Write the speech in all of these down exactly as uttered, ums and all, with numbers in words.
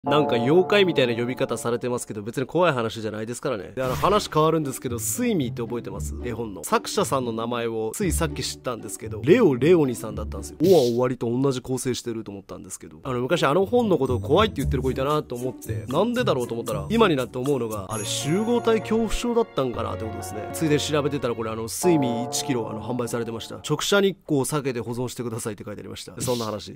なんか妖怪みたいな呼び方されてますけど、別に怖い話じゃないですからね。で、あの話変わるんですけど、スイミーって覚えてます？絵本の作者さんの名前をついさっき知ったんですけど、レオ・レオニさんだったんですよ。おは終わりと同じ構成してると思ったんですけど、あの昔あの本のことを怖いって言ってる子いたなと思って、なんでだろうと思ったら、今になって思うのが、あれ集合体恐怖症だったんかなってことですね。ついで調べてたら、これあのスイミーいちキロあの販売されてました。直射日光を避けて保存してくださいって書いてありました。そんな話。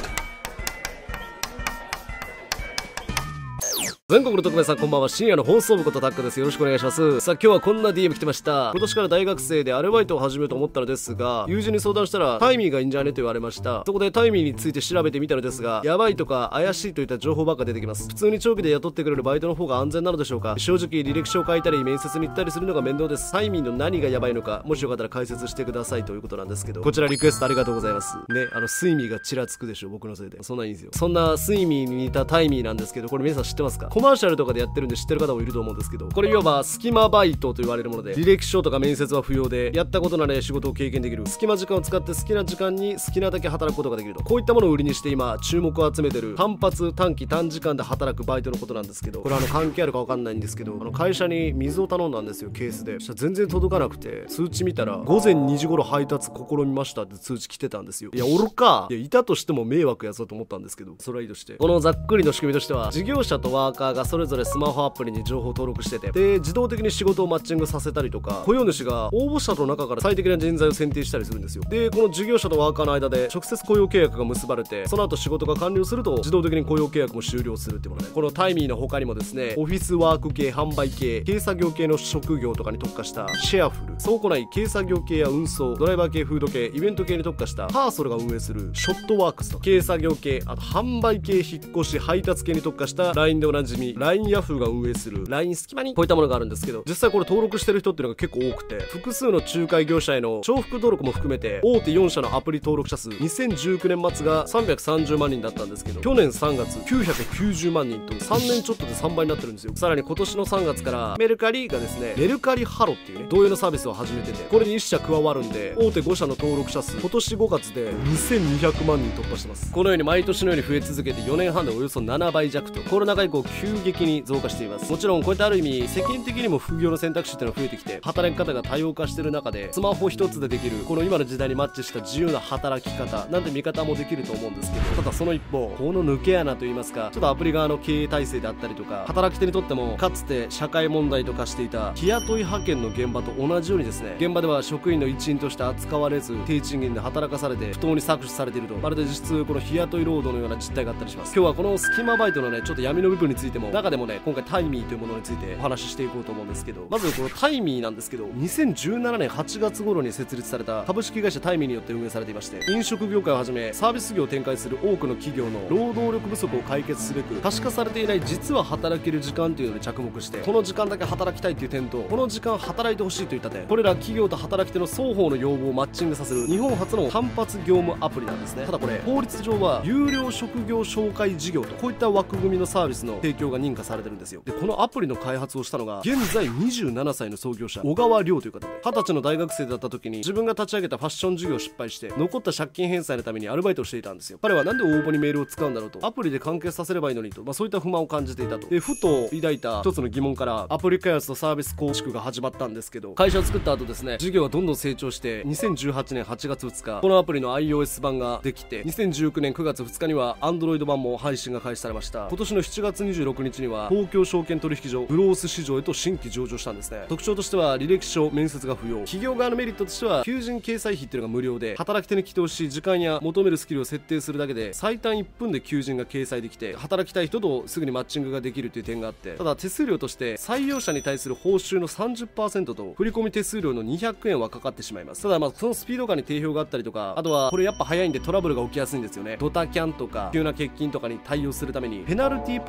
全国の特命さんこんばんは。深夜の放送部ことタックです。よろしくお願いします。さあ今日はこんな ディーエム 来てました。今年から大学生でアルバイトを始めようと思ったのですが、友人に相談したらタイミーがいいんじゃねと言われました。そこでタイミーについて調べてみたのですが、やばいとか怪しいといった情報ばっか出てきます。普通に長期で雇ってくれるバイトの方が安全なのでしょうか。正直履歴書を書いたり面接に行ったりするのが面倒です。タイミーの何がやばいのか、もしよかったら解説してくださいということなんですけど、こちらリクエストありがとうございます。ね、あのスイミーがちらつくでしょ、僕のせいで。そんなんいいんですよ。そんなスイミーに似たタイミーなんですけど、これ皆さん知ってますか？コマーシャルとかでやってるんで知ってる方もいると思うんですけど、これいわば隙間バイトと言われるもので、履歴書とか面接は不要で、やったことのない仕事を経験できる、隙間時間を使って好きな時間に好きなだけ働くことができると、こういったものを売りにして今注目を集めてる単発短期短時間で働くバイトのことなんですけど、これあの関係あるか分かんないんですけど、あの会社に水を頼んだんですよ、ケースで。そしたら全然届かなくて、通知見たら午前にじ頃配達試みましたって通知来てたんですよ。いやおるか、いやいたとしても迷惑やぞと思ったんですけど、それはいいとして、このざっくりの仕組みとしては、事業者とワーカーがそれぞれスマホアプリに情報登録してて、で自動的に仕事をマッチングさせたりとか、雇用主が応募者の中から最適な人材を選定したりするんですよ。でこの事業者とワーカーの間で直接雇用契約が結ばれて、その後仕事が完了すると自動的に雇用契約も終了するっていうもので、このタイミーの他にもですね、オフィスワーク系、販売系、軽作業系の職業とかに特化したシェアフル、倉庫内軽作業系や運送、ドライバー系、フード系、イベント系に特化したパーソルが運営するショットワークスと、軽作業系、あと販売系、引っ越し、配達系に特化した ライン でおなじみ ライン ヤフーが運営する ライン 隙間に、こういったものがあるんですけど、実際これ登録してる人っていうのが結構多くて、複数の仲介業者への重複登録も含めて大手よん社のアプリ登録者数にせんじゅうきゅうねん末がさんびゃくさんじゅうまんにんだったんですけど、去年さんがつきゅうひゃくきゅうじゅうまんにんとさんねんちょっとでさんばいになってるんですよ。さらに今年のさんがつからメルカリがですね、メルカリハロっていうね同様のサービスを始めてて、これにいっ社加わるんで、大手ご社の登録者数今年ごがつでにせんにひゃくまんにん突破してます。このように毎年のように増え続けてよねんはんでおよそななばい弱と、コロナ禍以降急激に増加しています。もちろんこういったある意味世間的にも副業の選択肢っていうのが増えてきて、働き方が多様化してる中で、スマホ一つでできるこの今の時代にマッチした自由な働き方なんて見方もできると思うんですけど、ただその一方、この抜け穴といいますか、ちょっとアプリ側の経営体制であったりとか、働き手にとってもかつて社会問題と化していた日雇い派遣の現場と同じようにですね、現場では職員の一員として扱われず、低賃金で働かされて不当に搾取されていると、まるで実質この日雇い労働のような実態があったりします。今日はこの隙間バイトのねちょっと闇の部分についても、中でもね今回タイミーというものについてお話ししていこうと思うんですけど、まずこのタイミーなんですけど、にせんじゅうななねんはちがつ頃に設立された株式会社タイミーによって運営されていまして、飲食業界をはじめサービス業を展開する多くの企業の労働力不足を解決すべく、可視化されていない実は働ける時間というのに着目して、この時間だけ働きたいという点と、この時間働いてほしいといった点、これら企業と働き手の双方の要望をマッチングさせる日本初の単発業務アプリなんですね。ただこれ法律上は有料職業紹介事業と、こういった枠組みのサービスの提供が認可されてるんですよ。でこのアプリの開発をしたのが現在にじゅうななさいの創業者小川亮という方で、はたちの大学生だった時に自分が立ち上げたファッション事業を失敗して、残った借金返済のためにアルバイトをしていたんですよ。彼はなんで応募にメールを使うんだろうと、アプリで完結させればいいのにと、まあ、そういった不満を感じていたと。でふと抱いた一つの疑問からアプリ開発とサービス構築が始まったんですけど、会社を作った後ですね、事業はどんどん成長して、にせんじゅうはちねんはちがつふつかこのアプリの iOS 版ができて、にせんじゅうきゅうねんくがつふつかには Android 版も配信が開始されました。今年のしちがつにじゅうろくにちには東京証券取引所ブロース市場へと新規上場したんですね。特徴としては履歴書、面接が不要、企業側のメリットとしては求人掲載費っていうのが無料で、働き手に起動し時間や求めるスキルを設定するだけで最短いっぷんで求人が掲載できて、働きたい人とすぐにマッチングができるという点があって、ただ手数料として採用者に対する報酬の さんじゅっパーセント と振込手数料のにひゃくえんはかかってしまいます。ただまあそのスピード感に定評があったりとか、あとはこれやっぱ早いんでトラブルが起きやすいんですよね。ドタキャンとか急な欠勤とかに対応するためにペナルティーポイントっていうの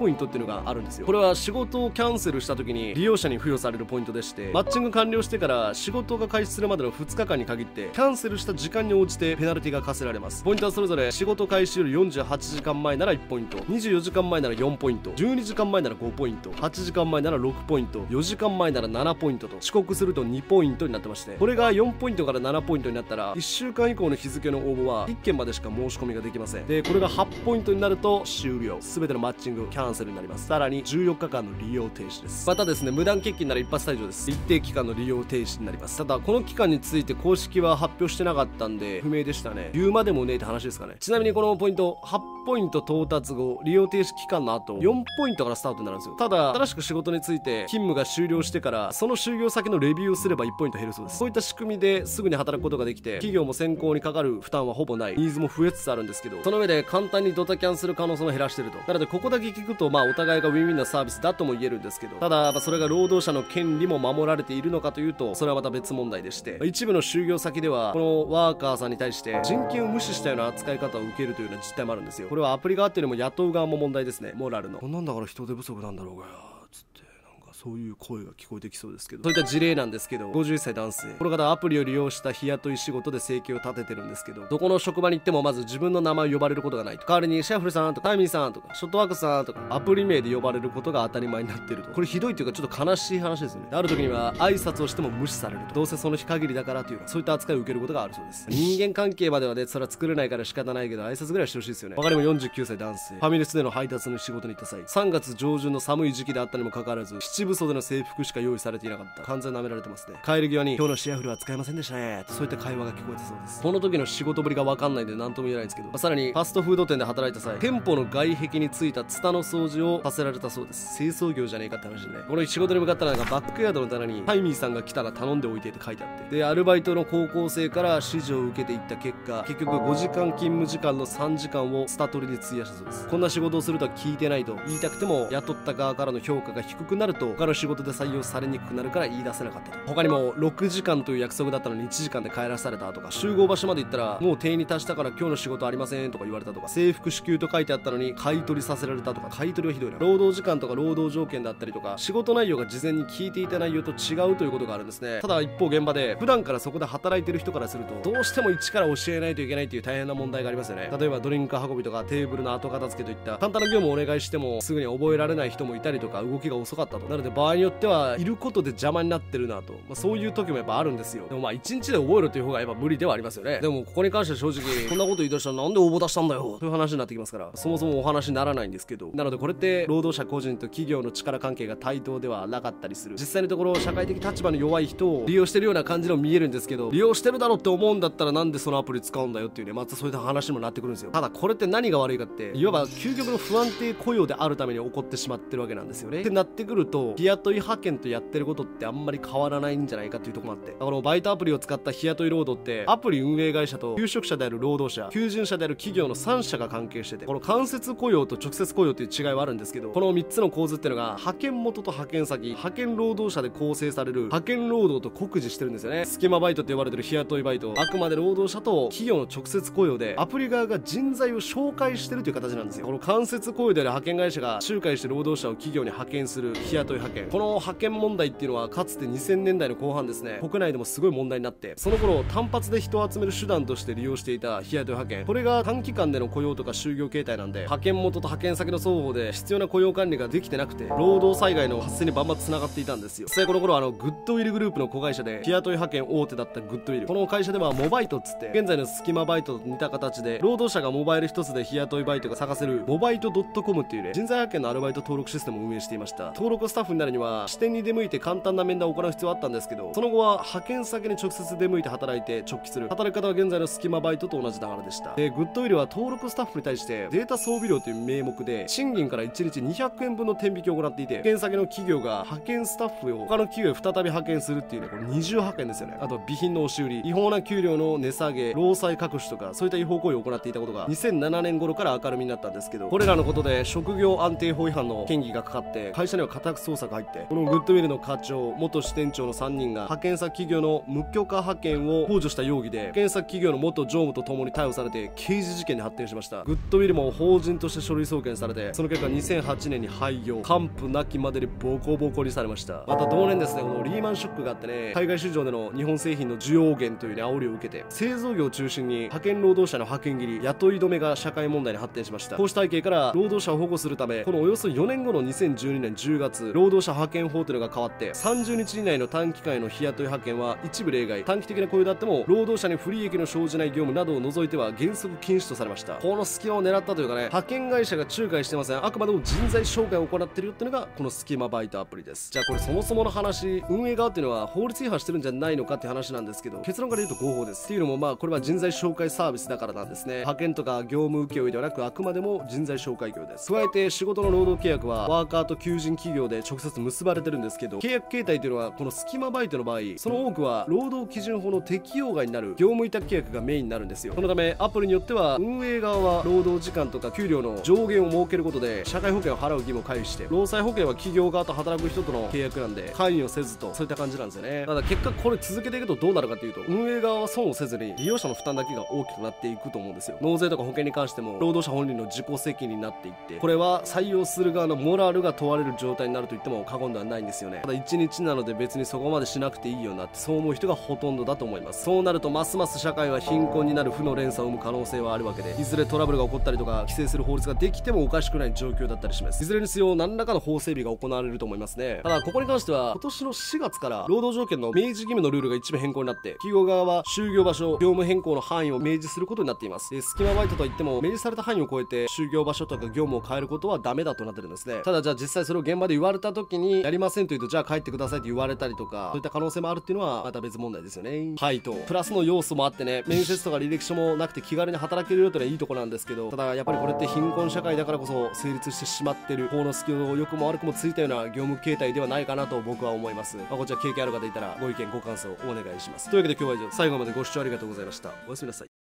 があるんですよ。これは仕事をキャンセルした時に利用者に付与されるポイントでして、マッチング完了してから仕事が開始するまでのふつかかんに限ってキャンセルした時間に応じてペナルティが課せられます。ポイントはそれぞれ仕事開始よりよんじゅうはちじかんまえならいちポイント、にじゅうよじかんまえならよんポイント、じゅうにじかんまえならごポイント、はちじかんまえならろくポイント、よじかんまえならななポイントと遅刻するとにポイントになってまして、これがよんポイントからななポイントになったらいっしゅうかん以降の日付の応募はいっけんまでしか申し込みができません。でこれがはちポイントになると終了、全てのマッチングキャンセルになります。さらにじゅうよっかかんの利用停止です。またですね、無断欠勤なら一発退場です。一定期間の利用停止になります。ただこの期間について公式は発表してなかったんで不明でしたね。言うまでもねえって話ですかね。ちなみにこのポイントはちポイント到達後利用停止期間の後よんポイントからスタートになるんですよ。ただ新しく仕事について勤務が終了してからその就業先のレビューをすればいちポイント減るそうです。そういった仕組みですぐに働くことができて、企業も選考にかかる負担はほぼない、ニーズも増えつつあるんですけど、その上で簡単にドタキャンする可能性も減らしてると。なのでここだけ聞くとまあお互いがウィンウィンなサービスだとも言えるんですけど、ただやっぱそれが労働者の権利も守られているのかというとそれはまた別問題でして、一部の就業先ではこのワーカーさんに対して人権を無視したような扱い方を受けるというような実態もあるんですよ。これはアプリ側っていうよりも雇う側も問題ですね。モラルのこんなんだから人手不足なんだろうがよつってそういう声が聞こえてきそうですけど、そういった事例なんですけど、ごじゅういっさい男性、この方アプリを利用した日雇い仕事で生計を立ててるんですけど、どこの職場に行ってもまず自分の名前を呼ばれることがないと、代わりにシャッフルさんとかタイミーさんとかショットワークさんとかアプリ名で呼ばれることが当たり前になってると。これひどいというかちょっと悲しい話ですよね。ある時には挨拶をしても無視されると、どうせその日限りだからというそういった扱いを受けることがあるそうです。人間関係まではねそれは作れないから仕方ないけど挨拶ぐらいしてほしいですよね。他にもよんじゅうきゅうさい男性、ファミレスでの配達の仕事に行った際、さんがつ上旬の寒い時期であったにもかかわらず七分袖の制服しか用意されていなかった。完全に舐められてますね。帰り際に今日のシェアフルは使えませんでしたねとそういった会話が聞こえたそうです。この時の仕事ぶりが分かんないんで何とも言えないんですけど、まあ、さらにファストフード店で働いた際、店舗の外壁についたツタの掃除をさせられたそうです。清掃業じゃねえかって話でね。この仕事に向かったらなんかバックヤードの棚にタイミーさんが来たら頼んでおいてって書いてあって、でアルバイトの高校生から指示を受けていった結果、結局ごじかん勤務時間のさんじかんをスタ取りに費やしたそうです。こんな仕事をするとは聞いてないと言いたくても雇った側からの評価が低くなると他の仕事で採用されにくくなるから言い出せなかったと。他にもろくじかんという約束だったのにいちじかんで帰らされたとか、集合場所まで行ったらもう定員に達したから今日の仕事ありませんとか言われたとか、制服支給と書いてあったのに買い取りさせられたとか、買い取りはひどいな。労働時間とか労働条件だったりとか仕事内容が事前に聞いていた内容と違うということがあるんですね。ただ一方現場で普段からそこで働いてる人からするとどうしても一から教えないといけないという大変な問題がありますよね。例えばドリンク運びとかテーブルの後片付けといった簡単な業務をお願いしてもすぐに覚えられない人もいたりとか、動きが遅かったと。なので場合によってはいることで邪魔になってるなと、まあ、そういう時もやっぱあるんですよ。でもまあ一日で覚えるという方がやっぱ無理ではありますよね。でもここに関しては正直こんなこと言い出したらなんで応募出したんだよという話になってきますから、そもそもお話にならないんですけど、なのでこれって労働者個人と企業の力関係が対等ではなかったりする、実際のところ社会的立場の弱い人を利用してるような感じの見えるんですけど、利用してるだろうって思うんだったらなんでそのアプリ使うんだよっていうね、またそういった話にもなってくるんですよ。ただこれって何が悪いかって、いわば究極の不安定雇用であるために起こってしまってるわけなんですよね。ってなってくると日雇い派遣とやってることってあんまり変わらないんじゃないかっていうところもあって、このバイトアプリを使った日雇い労働ってアプリ運営会社と求職者である労働者、求人者である企業のさん社が関係してて、この間接雇用と直接雇用っていう違いはあるんですけど、このみっつの構図っていうのが派遣元と派遣先、派遣労働者で構成される派遣労働と酷似してるんですよね。スキマバイトって呼ばれてる日雇いバイト、あくまで労働者と企業の直接雇用でアプリ側が人材を紹介してるという形なんですよ。この間接雇用である派遣会社が仲介して労働者を企業に派遣する日雇い派遣、この派遣問題っていうのはかつてにせんねんだいの後半ですね、国内でもすごい問題になって、その頃単発で人を集める手段として利用していた日雇い派遣、これが短期間での雇用とか就業形態なんで、派遣元と派遣先の双方で必要な雇用管理ができてなくて労働災害の発生にバンバンつながっていたんですよ。実際この頃あのグッドウィルグループの子会社で日雇い派遣大手だったグッドウィル、この会社ではモバイトっつって現在のスキマバイトと似た形で労働者がモバイル一つで日雇いバイトが探せるモバイト .com っていうね、人材派遣のアルバイト登録システムを運営していました。登録スタッフになるには支店に出向いて簡単な面談を行う必要はあったんですけど、その後は派遣先に直接出向いて働いて直帰する働き方は現在のスキマバイトと同じ流れでした。でグッドウィルは登録スタッフに対してデータ装備料という名目で賃金からいちにちにひゃくえんぶんの天引きを行っていて、派遣先の企業が派遣スタッフを他の企業へ再び派遣するっていうね、これ二重派遣ですよね。あと備品の押し売り、違法な給料の値下げ、労災隠しとかそういった違法行為を行っていたことがにせんななねん頃から明るみになったんですけど、これらのことで職業安定法違反の嫌疑がかかって会社には家宅捜作入って、このグッドウィルの課長、元支店長のさんにんが派遣先企業の無許可派遣を幇助した容疑で、派遣先企業の元常務と共に逮捕されて刑事事件に発展しました。グッドウィルも法人として書類送検されて、その結果にせんはちねんに廃業、完膚なきまでにボコボコにされました。また同年ですね、このリーマンショックがあってね、海外市場での日本製品の需要減というね煽りを受けて、製造業を中心に派遣労働者の派遣切り、雇い止めが社会問題に発展しました。こうした背景から労働者を保護するため、このおよそよねんごのにせんじゅうにねんじゅうがつ、労働者派遣法というのが変わって、さんじゅうにち以内の短期間への日雇い派遣は一部例外、短期的な雇用であっても労働者に不利益の生じない業務などを除いては原則禁止とされました。この隙間を狙ったというかね、派遣会社が仲介してません。あくまでも人材紹介を行っているよっていうのがこのスキマバイトアプリです。じゃあこれそもそもの話、運営側っていうのは法律違反してるんじゃないのかって話なんですけど、結論から言うと合法です。っていうのもまあこれは人材紹介サービスだからなんですね。派遣とか業務請負ではなく、あくまでも人材紹介業です。加えて仕事の労働契約はワーカーと求人企業で直接結ばれてるんですけど、契約形態というのはこのスキマバイトの場合、その多くは労働基準法の適用外になる業務委託契約がメインになるんですよ。このためアプリによっては運営側は労働時間とか給料の上限を設けることで社会保険を払う義務を回避して、労災保険は企業側と働く人との契約なんで関与せずと、そういった感じなんですよね。ただ結果これ続けていくとどうなるかというと、運営側は損をせずに利用者の負担だけが大きくなっていくと思うんですよ。納税とか保険に関しても労働者本人の自己責任になっていって、これは採用する側のモラルが問われる状態になると言っても過言ではないんですよね。ただいちにちなので別にそこまでしなくていいよなって、そう思う人がほとんどだと思います。そうなるとますます社会は貧困になる負の連鎖を生む可能性はあるわけで、いずれトラブルが起こったりとか規制する法律ができてもおかしくない状況だったりします。いずれにせよ何らかの法整備が行われると思いますね。ただここに関しては今年のしがつから労働条件の明示義務のルールが一部変更になって、企業側は就業場所、業務変更の範囲を明示することになっています。でスキマバイトといっても明示された範囲を超えて就業場所とか業務を変えることはダメだとなってるんですね。ただじゃあ実際それを現場で言われた時にやりませんと言うと、じゃあ帰ってくださいと言われたりとか、そういった可能性もあるっていうのはまた別問題ですよね。はいとプラスの要素もあってね、面接とか履歴書もなくて気軽に働けるよというのはいいところなんですけど、ただやっぱりこれって貧困社会だからこそ成立してしまってる、法の隙を良くも悪くもついたような業務形態ではないかなと僕は思います。まあ、こちら経験ある方いたらご意見ご感想お願いします。というわけで今日は以上、最後までご視聴ありがとうございました。おやすみなさい。